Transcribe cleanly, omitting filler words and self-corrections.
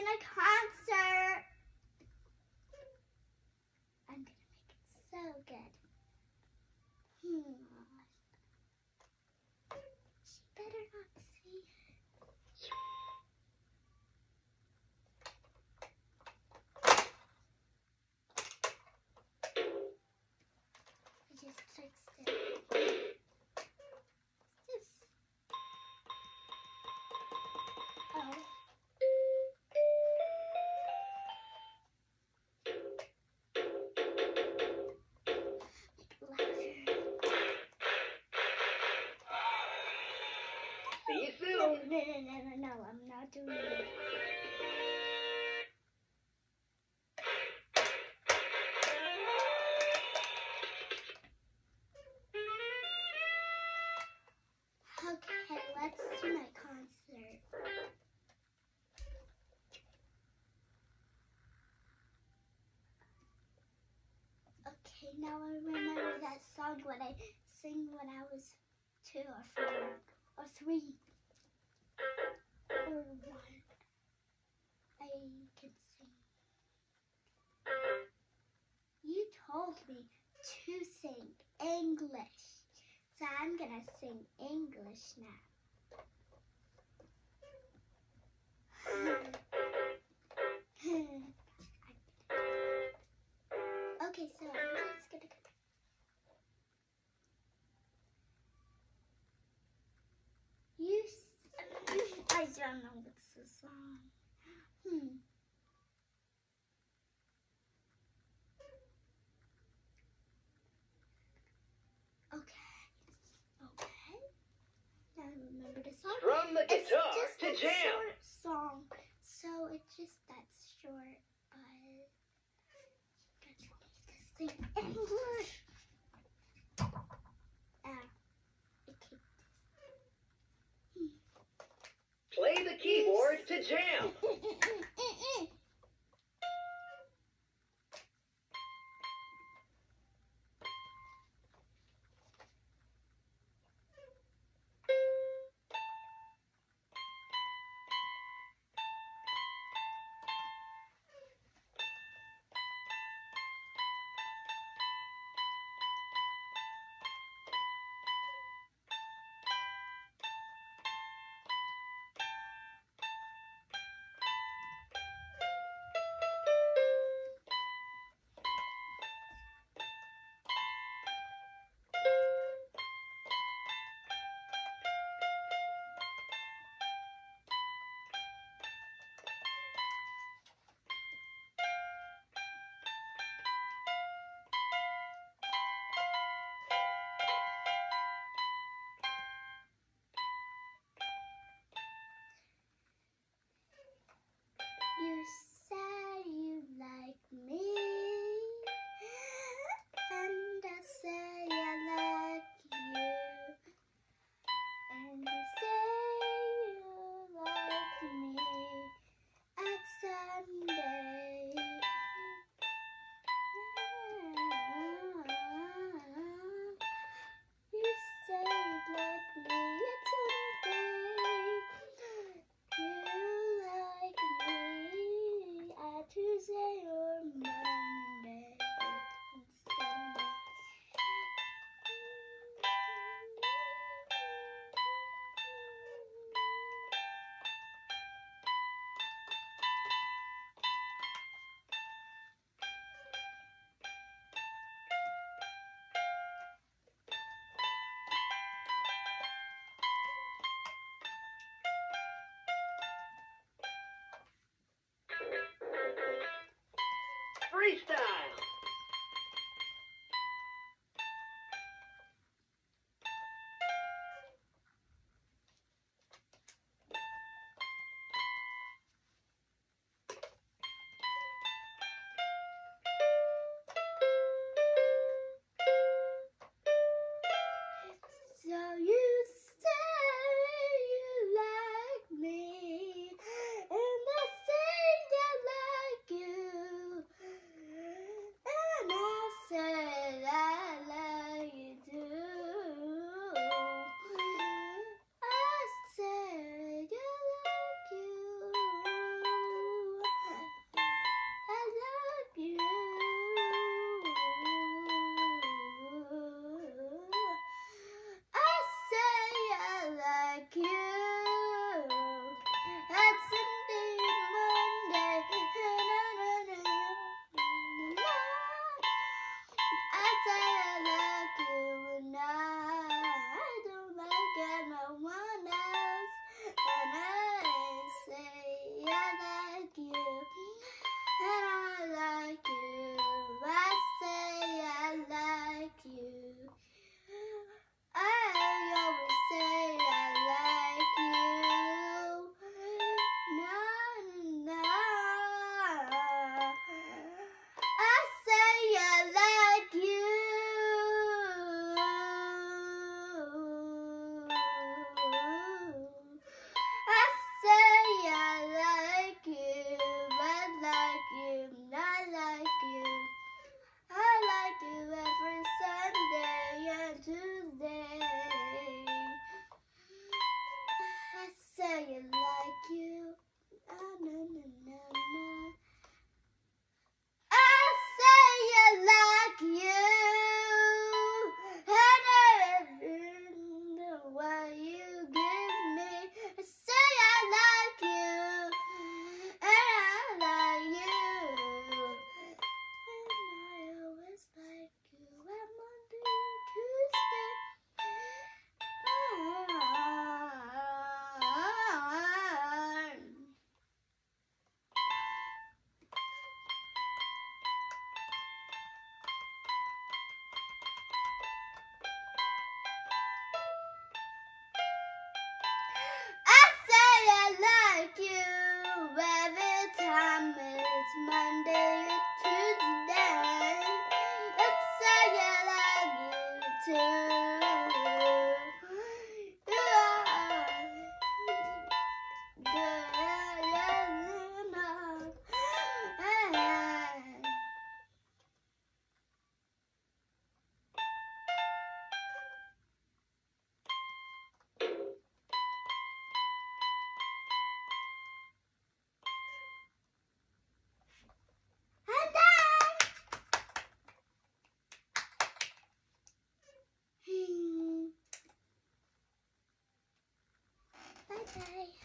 in a concert. I'm gonna make it so good. She better not see. I just fixed it. What's this? Oh. See you soon. No, I'm not doing it. Okay, let's do my concert. Okay, now I remember that song when I sang when I was 2 or 4 or 3 or 1. I can sing. You told me to sing English, so I'm gonna sing English now. Okay, so I'm just gonna. I don't know what's the song. Okay. Now I remember the song. From the guitar it's just to a jam. Short song, so it's just that short, but got me to sing English. Play the keyboard to jam. Bye bye.